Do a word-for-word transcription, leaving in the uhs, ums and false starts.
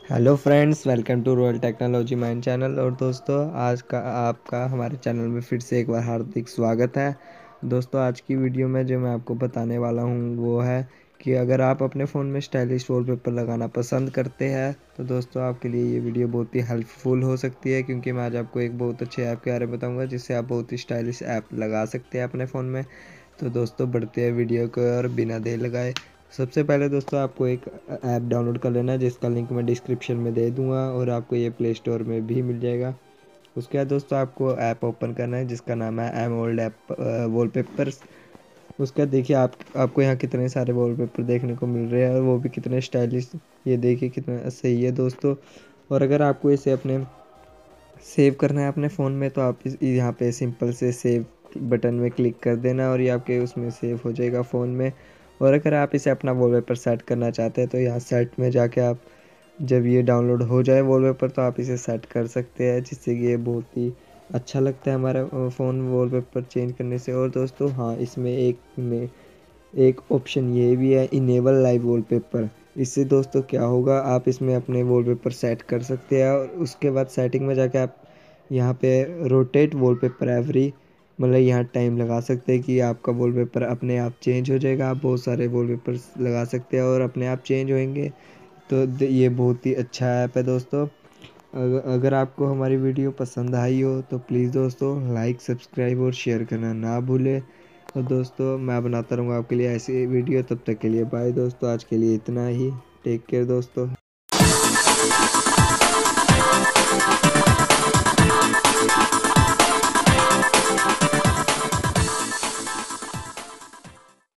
Hello friends, welcome to royal technology mind channel. और दोस्तों, आज का आपका हमारे चैनल में फिर से एक बार हार्दिक स्वागत है। दोस्तों, आज की वीडियो में जो मैं आपको बताने वाला हूँ वो है कि अगर आप अपने फ़ोन में स्टाइलिश वॉलपेपर लगाना पसंद करते हैं तो दोस्तों आपके लिए ये वीडियो बहुत ही हेल्पफुल हो सकती है, क्योंकि मैं आज आपको एक बहुत अच्छे ऐप के बारे में बताऊँगा जिससे आप बहुत ही स्टाइलिश ऐप लगा सकते हैं अपने फ़ोन में। तो दोस्तों, बढ़ते हैं वीडियो को और बिना देर लगाए सबसे पहले दोस्तों आपको एक ऐप डाउनलोड कर लेना है जिसका लिंक मैं डिस्क्रिप्शन में दे दूंगा और आपको ये प्ले स्टोर में भी मिल जाएगा। उसके बाद दोस्तों आपको ऐप ओपन करना है जिसका नाम है एम ओल्ड ऐप वॉलपेपर्स। उसके बाद देखिए आप आपको यहाँ कितने सारे वॉलपेपर देखने को मिल रहे हैं और वो भी कितने स्टाइलिश। ये देखिए कितना सही है दोस्तों। और अगर आपको इसे अपने सेव करना है अपने फ़ोन में तो आप इस यहाँ पे सिंपल से सेव बटन में क्लिक कर देना और ये आपके उसमें सेव हो जाएगा फ़ोन में। और अगर आप इसे अपना वॉलपेपर सेट करना चाहते हैं तो यहाँ सेट में जाके आप जब ये डाउनलोड हो जाए वॉलपेपर तो आप इसे सेट कर सकते हैं, जिससे कि ये बहुत ही अच्छा लगता है हमारा फ़ोन वॉलपेपर चेंज करने से। और दोस्तों हाँ, इसमें एक में एक ऑप्शन ये भी है, इनेबल लाइव वॉलपेपर। इससे दोस्तों क्या होगा, आप इसमें अपने वॉलपेपर सेट कर सकते हैं और उसके बाद सेटिंग में जाके आप यहाँ पे रोटेट वॉलपेपर एवरी, मतलब यहाँ टाइम लगा सकते हैं कि आपका वॉलपेपर अपने आप चेंज हो जाएगा। आप बहुत सारे वॉलपेपर्स लगा सकते हैं और अपने आप चेंज होंगे। तो ये बहुत ही अच्छा ऐप है दोस्तों। अगर अगर आपको हमारी वीडियो पसंद आई हो तो प्लीज़ दोस्तों लाइक, सब्सक्राइब और शेयर करना ना भूलें। और दोस्तों मैं बनाता रहूँगा आपके लिए ऐसी वीडियो। तब तक के लिए बाय दोस्तों, आज के लिए इतना ही। टेक केयर दोस्तों।